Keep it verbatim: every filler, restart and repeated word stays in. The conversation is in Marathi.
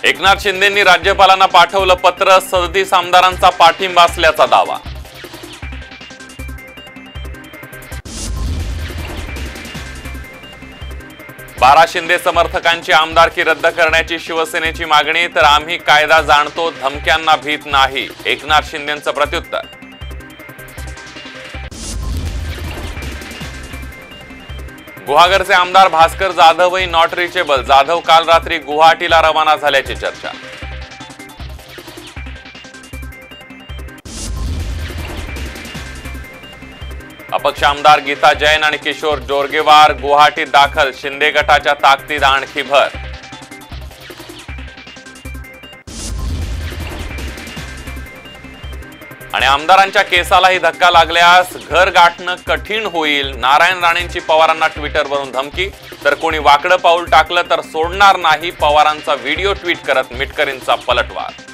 एकनाथ शिंदेंनी राज्यपालांना पाठवलं पत्र, सदतीस आमदारांचा पाठिंबा असल्याचा दावा। बारा शिंदे समर्थकांची आमदारकी रद्द करण्याची शिवसेनेची मागणी, तर आम्ही कायदा जाणतो, धमक्यांना भीत नाही, एकनाथ शिंदेंचं प्रत्युत्तर। गुहागरचे आमदार भास्कर जाधवही नॉट रिचेबल, जाधव काल रात्री गुवाहाटीला रवाना झाल्याची चर्चा। अपक्ष आमदार गीता जैन आणि किशोर जोरगेवार गुवाहाटीत दाखल, शिंदे गटाच्या ताकदीत आणखी भर। आणि आमदारांच्या केसालाही धक्का लागल्यास घर गाठणं कठीण होईल, नारायण राणेंची पवारांना ट्विटरवरून धमकी, तर कोणी वाकडं पाऊल टाकलं तर सोडणार नाही, पवारांचा व्हिडिओ ट्विट करत मिटकरींचा पलटवार।